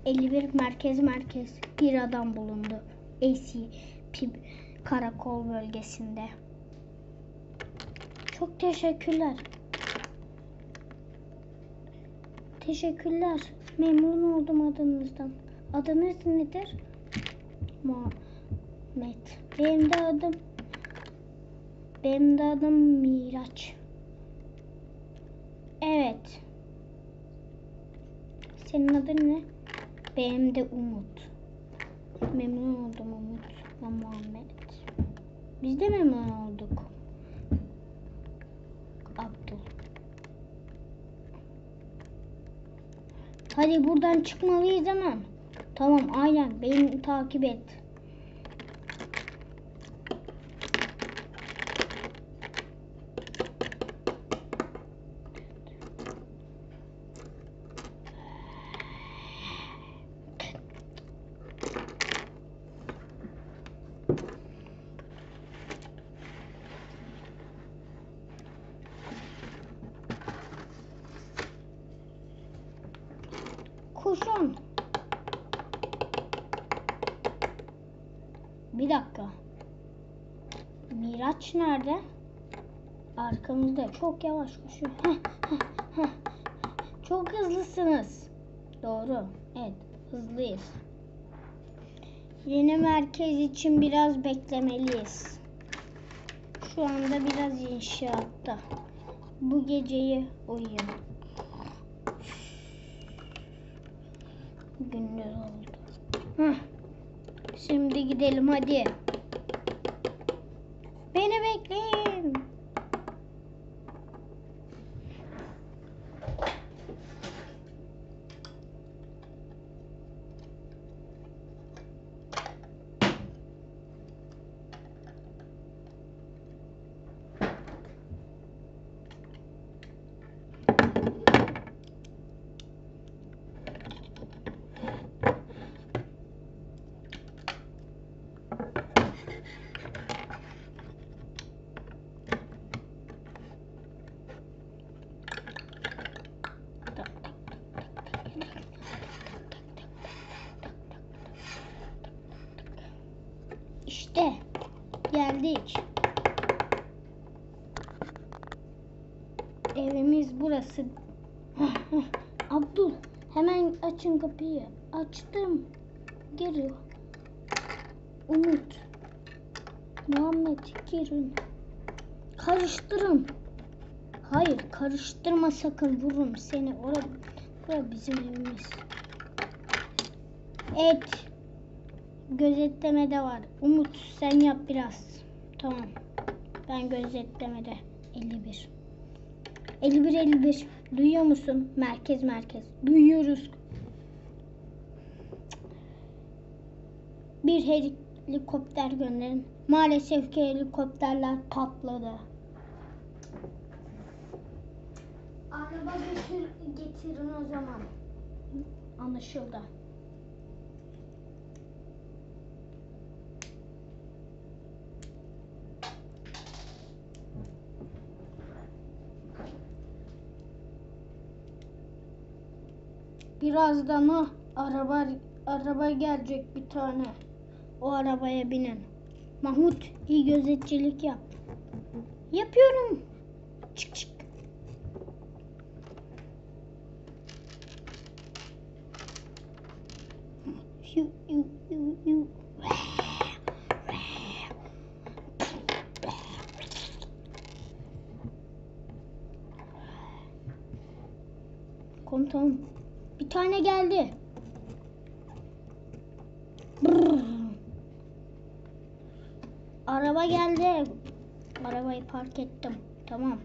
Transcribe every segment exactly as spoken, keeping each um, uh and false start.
elli bir merkez merkez bir adam bulundu. A C P karakol bölgesinde. Çok teşekkürler. Teşekkürler. Memnun oldum adınızdan. Adınız nedir? Muhammed. Benim de adım Benim de adım Miraç. Evet. Senin adın ne? Benim de Umut. Memnun oldum Umut ve Muhammed. Biz de memnun olduk. Abdul. Hadi buradan çıkmalıyız hemen. Tamam, aynen. Beni takip et. Koşun. Bir dakika. Miraç nerede? Arkamızda. Çok yavaş koşuyor. Heh, heh, heh. Çok hızlısınız. Doğru. Evet, hızlıyız. Yeni merkez için biraz beklemeliyiz. Şu anda biraz inşaatta. Bu geceyi uyuyun. Gündüz oldu. Heh. Şimdi gidelim hadi. Beni bekleyin. İşte geldik. Evimiz burası. Abdul, hemen açın kapıyı. Açtım. Gir. Umut. Muhammed, girin. Karıştırın. Hayır, karıştırma sakın, vururum seni. Orada, burası bizim evimiz. Evet. Gözetlemede var. Umut, sen yap biraz. Tamam. Ben gözetlemede. elli bir. elli bir elli bir. Duyuyor musun? Merkez merkez. Duyuyoruz. Bir helikopter gönderin. Maalesef ki helikopterler patladı. Araba getir, getirin o zaman. Anlaşıldı. Birazdan o araba araba gelecek bir tane. O arabaya binin. Mahmut, iyi gözetçilik yap. Yapıyorum. Çık çık. Yu, yu, yu, yu. Komutanım. Bir tane geldi. Brrr. Araba geldi. Arabayı park ettim. Tamam.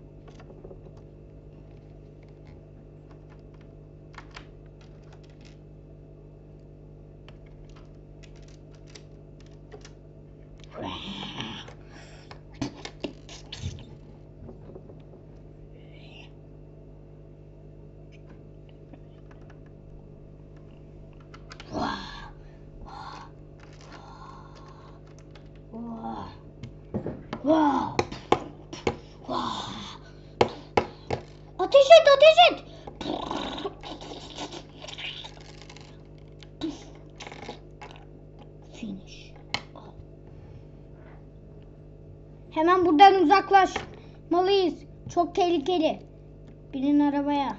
Ateş et, ateş et. yanlış. Hemen buradan uzaklaşmalıyız. Çok tehlikeli. Binin arabaya.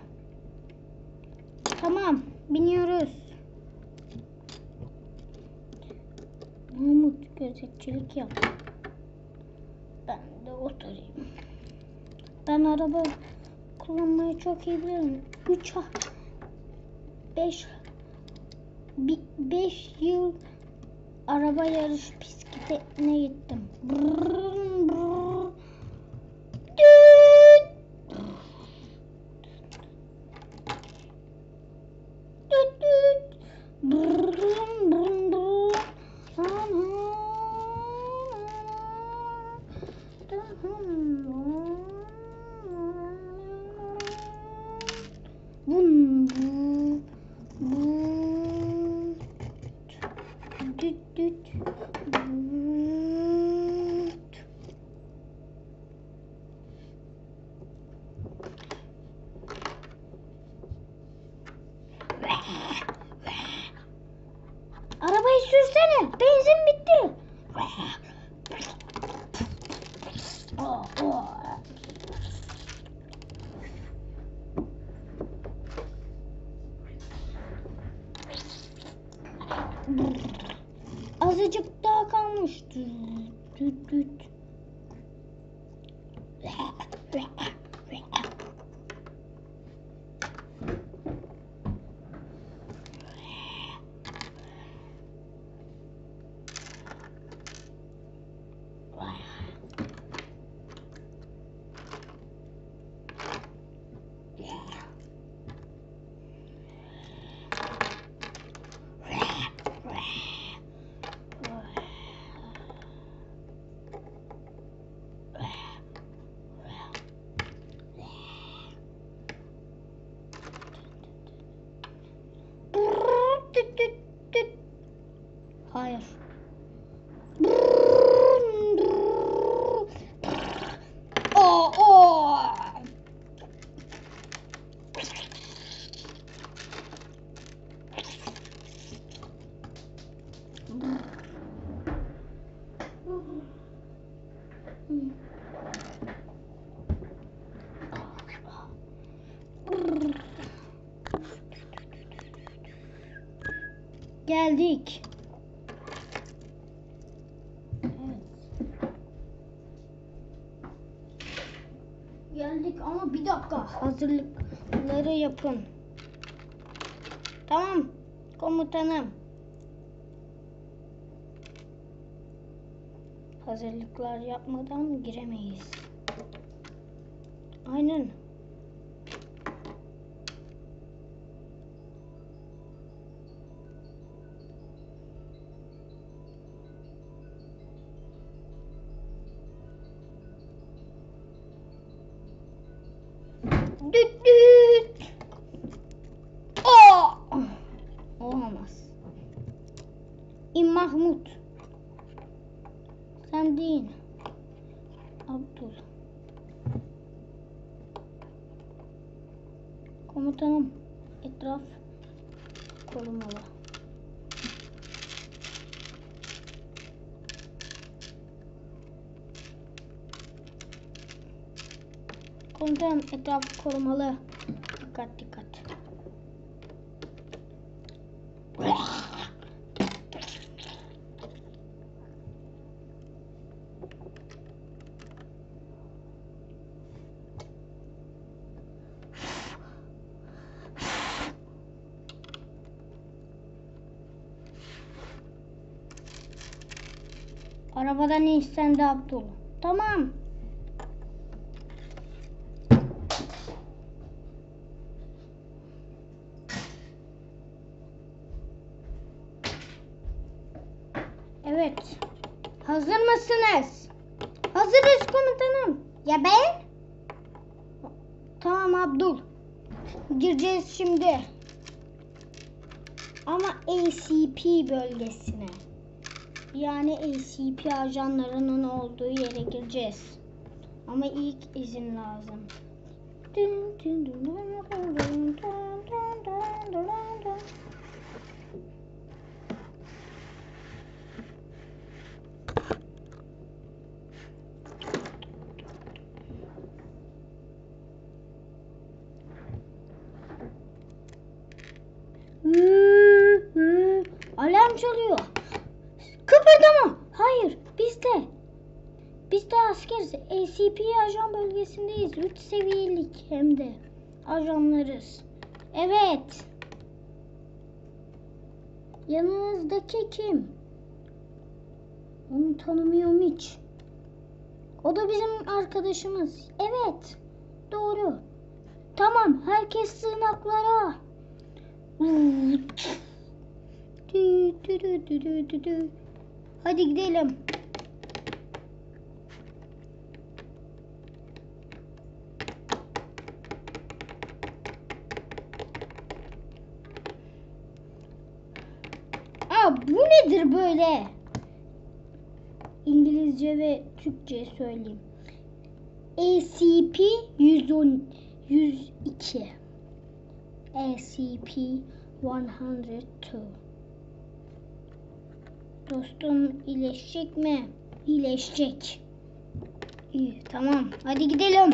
Tamam, biniyoruz. Mahmut gözetçilik yap. Ben de oturayım. Ben araba kullanmayı çok iyi biliyorum. üç beş beş yıl araba yarış bisikletine gittim. Brrr, brrr. Düt. Düt düt. Brrr, brrr, brrr. Bum bum bum. Düt düt. Düt. Arabayı sürsene. Benzin bitti. Oh, oh. Azıcık daha kalmış. Düt düt. Hayır. Oh, oh. Geldik. Geldik ama bir dakika. Hazırlıkları yapın. Tamam komutanım. Hazırlıklar yapmadan giremeyiz. Aynen. Düt düt. Oh! Olamaz. İn Mahmut. Sen değil. Abdul. Komutanım. Etraf korumalı. Komutanım etraf korumalı. Dikkat dikkat. Arabadan in sen de Abdul. Tamam. Evet. Hazır mısınız? Hazırız komutanım. Ya ben? Tamam Abdul. Gireceğiz şimdi. Ama A C P bölgesine. Yani A C P ajanlarının olduğu yere gireceğiz. Ama ilk izin lazım. mı? Hayır, biz de. Biz de askeriz. A C P ajan bölgesindeyiz. Üç seviyelik hem de. Ajanlarız. Evet. Yanınızdaki kim? Onu tanımıyorum hiç. O da bizim arkadaşımız. Evet. Doğru. Tamam. Herkes sığınaklara. Hadi gidelim. Aa, bu nedir böyle? İngilizce ve Türkçe söyleyeyim. A C P yüz on, yüz iki. A C P yüz iki. Dostum iyileşecek mi? İyileşecek. İyi, tamam. Hadi gidelim.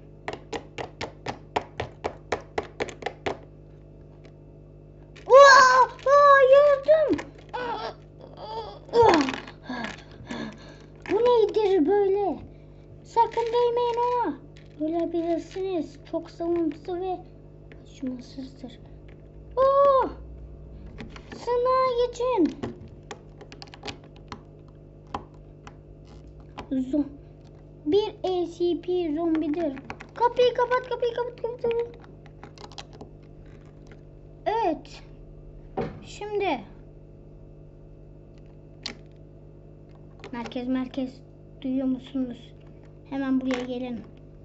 Aa, aa, yardım. Bu nedir böyle? Sakın değmeyin ona. Ölebilirsiniz. Çok savunmasız ve acımasızdır. Oo! Sınava geçin. Zom bir A C P zombidir. Kapıyı kapat, kapıyı kapat, kapat. Evet. Şimdi merkez merkez duyuyor musunuz? Hemen buraya gelin.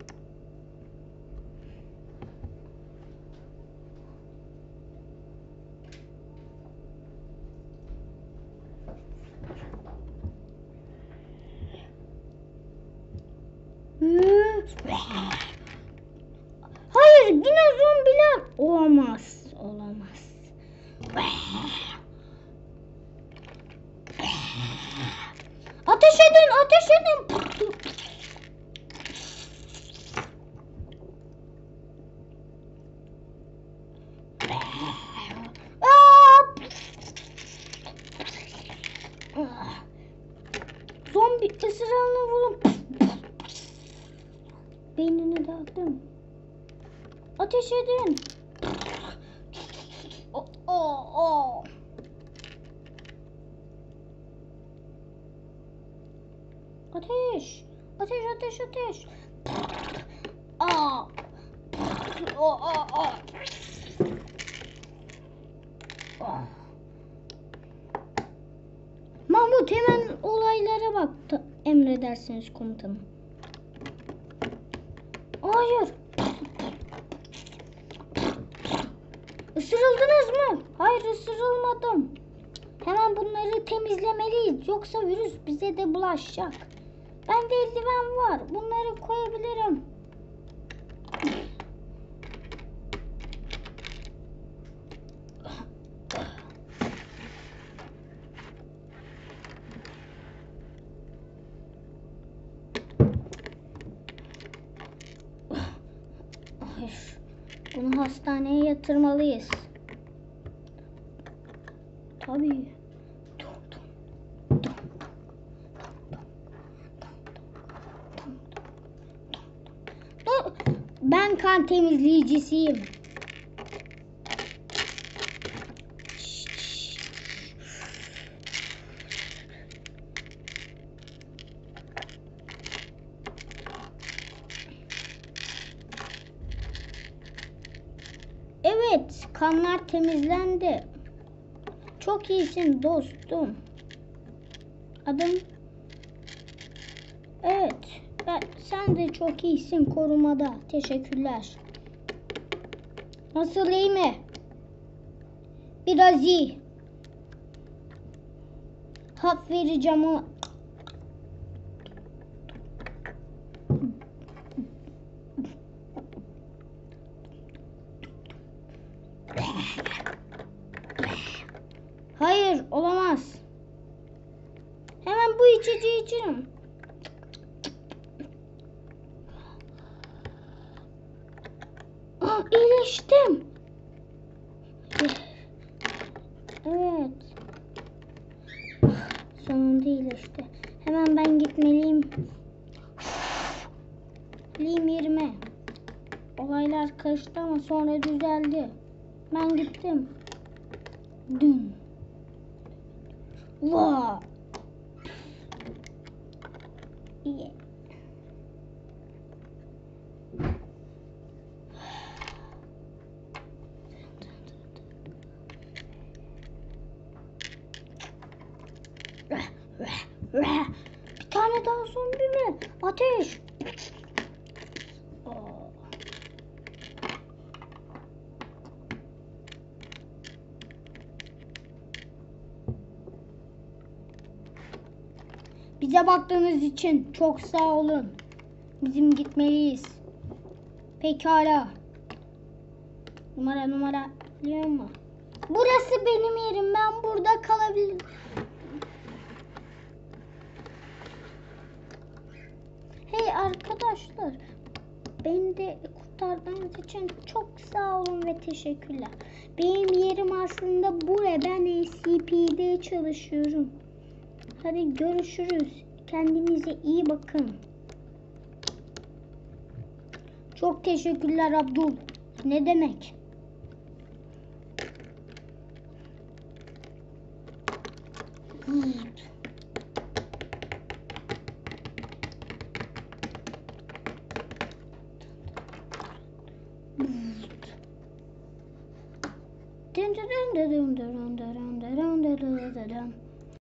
Hayır, yine zombiler. Olamaz, olamaz. Ateş edin, ateş edin. Zombi ısırığını vurun. Beynini dağıttım. Ateş edin. Oh, oh, oh. Ateş. Ateş, ateş, ateş. Aa. Oh, oh, oh. Oh. Mahmut hemen olaylara bak. Emredersiniz komutanım. Hayır. Isırıldınız mı? Hayır, ısırılmadım. Hemen bunları temizlemeliyiz. Yoksa virüs bize de bulaşacak. Bende eldiven var. Bunları koyabilirim. Hayır. Bunu hastaneye yatırmalıyız. Tabii. Ben kan temizleyicisiyim. Evet, kanlar temizlendi. Çok iyisin dostum. Adım... Evet, ben, sen de çok iyisin korumada. Teşekkürler. Nasıl, iyi mi? Biraz iyi. Hap vereceğim ama... Hayır, olamaz. Hemen bu içeceği içirim. Aa, iyileştim. Evet. Sonunda Şimdi iyileşti. Hemen ben gitmeliyim. Lim yerime. Olaylar karıştı ama sonra düzeldi. Ben gittim. Dün. Vaa. Yeah. Bir tane daha zombi mi? Ateş. Bize baktığınız için çok sağ olun. Bizim gitmeliyiz. Pekala. Numara numara biliyor musun? Burası benim yerim. Ben burada kalabilirim. Hey arkadaşlar. Beni de kurtardığınız için çok sağ olun ve teşekkürler. Benim yerim aslında buraya. Ben S C P'de çalışıyorum. Hadi görüşürüz. Kendinize iyi bakın. Çok teşekkürler Abdul. Ne demek? Dun dun dun dun dun dun dun dun dun dun dun dun.